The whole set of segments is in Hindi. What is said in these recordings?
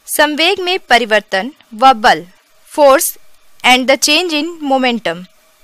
संवेग में परिवर्तन व बल, force and the change in momentum.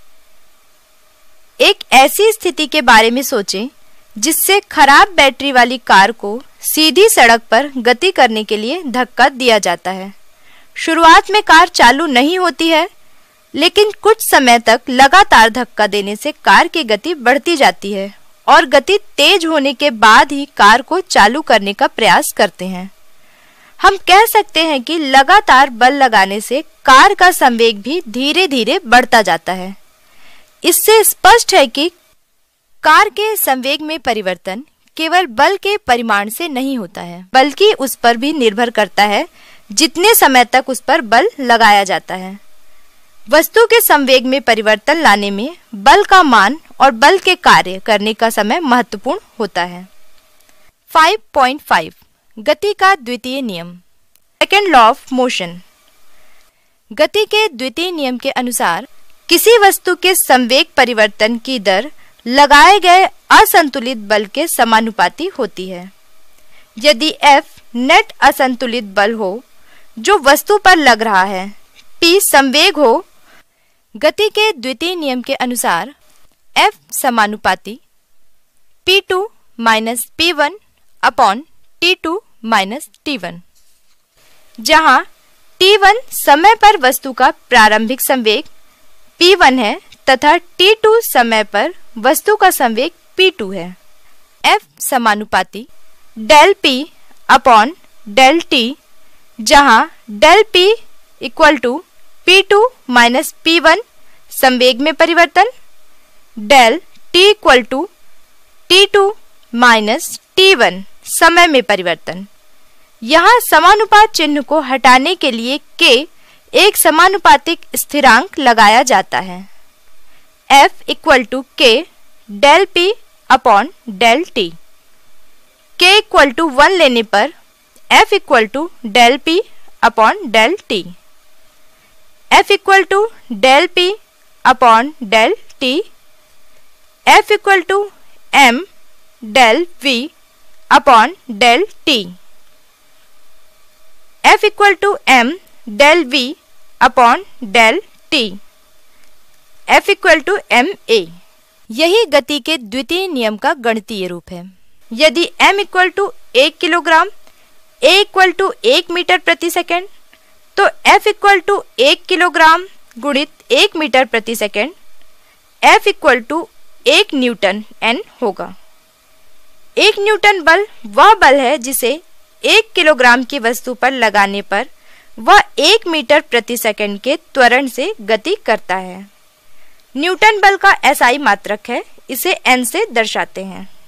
एक ऐसी स्थिति के बारे में सोचें जिससे खराब बैटरी वाली कार को सीधी सड़क पर गति करने के लिए धक्का दिया जाता है। शुरुआत में कार चालू नहीं होती है, लेकिन कुछ समय तक लगातार धक्का देने से कार की गति बढ़ती जाती है और गति तेज होने के बाद ही कार को चालू करने का प्रयास करते हैं। हम कह सकते हैं कि लगातार बल लगाने से कार का संवेग भी धीरे धीरे बढ़ता जाता है। इससे स्पष्ट है कि कार के संवेग में परिवर्तन केवल बल के परिमाण से नहीं होता है, बल्कि उस पर भी निर्भर करता है जितने समय तक उस पर बल लगाया जाता है। वस्तु के संवेग में परिवर्तन लाने में बल का मान और बल के कार्य करने का समय महत्वपूर्ण होता है। 5.5 गति का द्वितीय नियम, सेकेंड लॉ ऑफ मोशन। गति के द्वितीय नियम के अनुसार किसी वस्तु के संवेग परिवर्तन की दर लगाए गए असंतुलित बल के समानुपाती होती है। यदि F नेट असंतुलित बल हो जो वस्तु पर लग रहा है, P संवेग हो, गति के द्वितीय नियम के अनुसार F समानुपाती P2 minus P1 upon T2 minus T1, जहां T1 समय पर वस्तु का प्रारंभिक संवेग P1 है तथा T2 समय पर वस्तु का संवेग P2 है। F समानुपाती del P upon del T, जहां del P equal to P2 minus P1 संवेग में परिवर्तन, del T equal to T2 minus T1 समय में परिवर्तन। यहाँ समानुपात चिन्ह को हटाने के लिए K एक समानुपातिक स्थिरांक लगाया जाता है। F equal to K del P upon del T। K equal to 1 लेने पर F equal to del P upon del T। F equal to del P upon del T। F equal to M del V upon del T। F equal to M del V upon del T। F equal to MA। यही गति के द्वितीय नियम का गणितीय रूप है। यदि M equal to 1 kilogram, A equal to 1 metre प्रति सेकेंड, तो F इक्वल टू 1 किलोग्राम गुणित 1 मीटर प्रति second F equal to 1 newton N होगा। 1 न्यूटन बल वह बल है जिसे 1 किलोग्राम की वस्तु पर लगाने पर वह 1 मीटर प्रति सेकंड के त्वरण से गति करता है। न्यूटन बल का SI मात्रक है, इसे N से दर्शाते हैं।